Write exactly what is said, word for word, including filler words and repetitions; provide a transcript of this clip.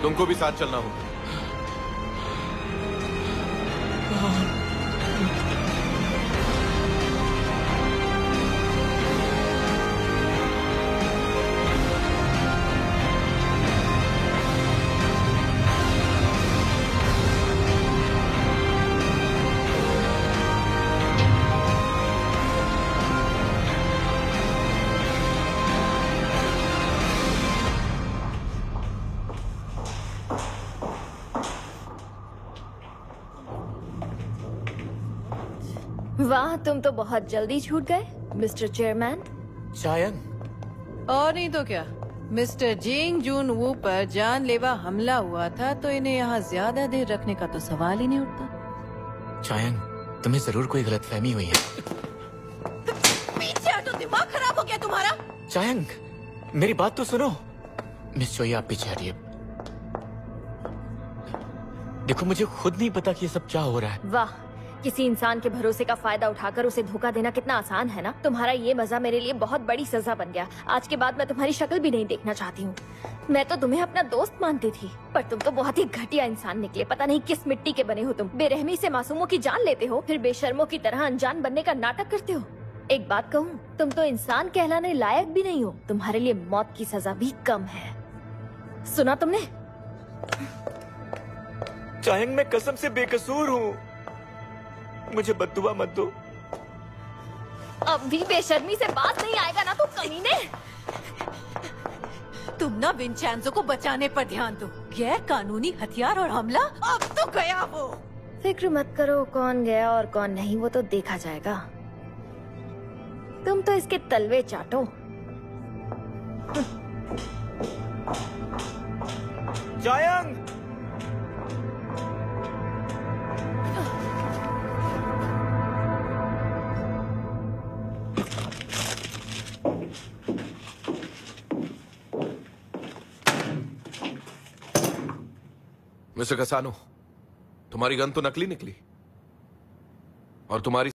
तुमको भी साथ चलना होगा। वाह, तुम तो बहुत जल्दी छूट गए मिस्टर चेयरमैन। चायंग। और नहीं तो क्या, मिस्टर जिंग जून वू पर जानलेवा हमला हुआ था तो इन्हें यहाँ ज्यादा देर रखने का तो सवाल ही नहीं उठता। चायंग, तुम्हें जरूर कोई गलतफहमी हुई है। पीछे हटो, दिमाग खराब हो गया तुम्हारा। चायंग, मेरी बात तो सुनो। मिस चोई, आप पीछे हटिए। देखो, मुझे खुद नहीं पता कि ये सब क्या हो रहा है। वाह, किसी इंसान के भरोसे का फायदा उठाकर उसे धोखा देना कितना आसान है ना। तुम्हारा ये मजा मेरे लिए बहुत बड़ी सजा बन गया। आज के बाद मैं तुम्हारी शक्ल भी नहीं देखना चाहती हूँ। मैं तो तुम्हें अपना दोस्त मानती थी, पर तुम तो बहुत ही घटिया इंसान निकले। पता नहीं किस मिट्टी के बने हो तुम। बेरहमी से मासूमों की जान लेते हो, फिर बेशर्मों की तरह अनजान बनने का नाटक करते हो। एक बात कहूँ, तुम तो इंसान कहलाने लायक भी नहीं हो। तुम्हारे लिए मौत की सजा भी कम है। सुना तुमने? चायंग, मैं कसम से बेकसूर हूँ। मुझे बद्दुआ मत दो। अब भी बेशर्मी से बात नहीं आएगा ना तू कमीने। तुम ना विंचेंजो को बचाने पर ध्यान दो। गैर कानूनी हथियार और हमला, अब तो गया वो। फिक्र मत करो, कौन गया और कौन नहीं वो तो देखा जाएगा। तुम तो इसके तलवे चाटो। चायंग! मिस्टर कसानो, तुम्हारी गन तो नकली निकली और तुम्हारी